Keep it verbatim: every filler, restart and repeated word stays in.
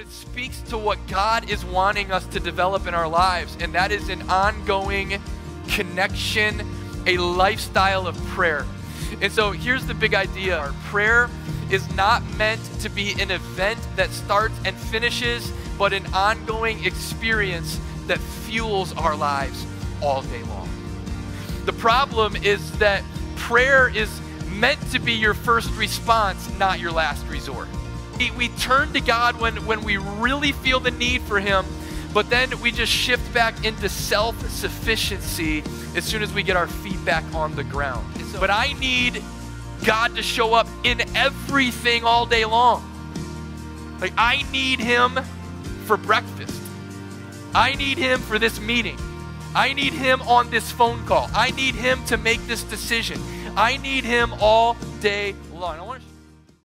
it speaks to what God is wanting us to develop in our lives, and that is an ongoing connection, a lifestyle of prayer. And so here's the big idea. Our prayer is not meant to be an event that starts and finishes, but an ongoing experience that fuels our lives all day long. The problem is that prayer is meant to be your first response, not your last resort. We, we turn to God when, when we really feel the need for Him, but then we just shift back into self-sufficiency as soon as we get our feet back on the ground. So, but I need God to show up in everything all day long. Like, I need Him for breakfast. I need Him for this meeting. I need Him on this phone call. I need Him to make this decision. I need Him all day long. I want